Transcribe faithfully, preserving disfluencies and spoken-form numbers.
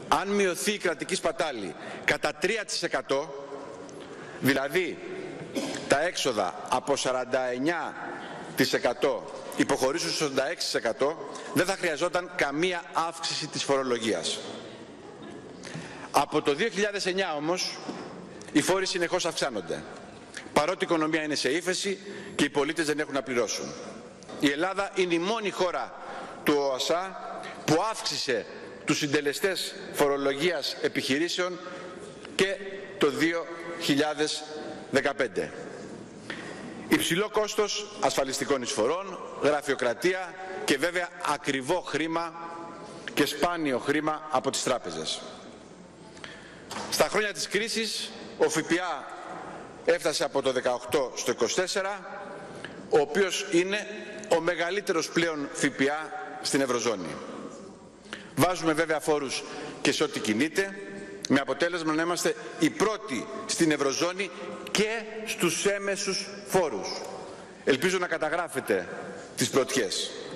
αν μειωθεί η κρατική σπατάλη κατά τρία τοις εκατό, δηλαδή τα έξοδα από σαράντα εννέα τοις εκατό υποχωρήσουν στο ογδόντα έξι τοις εκατό, δεν θα χρειαζόταν καμία αύξηση της φορολογίας. Από το δύο χιλιάδες εννέα όμως οι φόροι συνεχώς αυξάνονται, παρότι η οικονομία είναι σε ύφεση και οι πολίτες δεν έχουν να πληρώσουν. Η Ελλάδα είναι η μόνη χώρα του ΟΑΣΑ που αύξησε τους συντελεστές φορολογίας επιχειρήσεων και το δύο χιλιάδες δεκαπέντε. Υψηλό κόστος ασφαλιστικών εισφορών, γραφειοκρατία και βέβαια ακριβό χρήμα και σπάνιο χρήμα από τις τράπεζες. Στα χρόνια της κρίσης ο ΦΠΑ έφτασε από το δεκαοκτώ στο είκοσι τέσσερα, ο οποίος είναι ο μεγαλύτερος πλέον ΦΠΑ στην Ευρωζώνη. Βάζουμε βέβαια φόρους και σε ό,τι κινείται, με αποτέλεσμα να είμαστε οι πρώτοι στην Ευρωζώνη και στους έμεσους φόρους. Ελπίζω να καταγράφετε τις πρωτιές.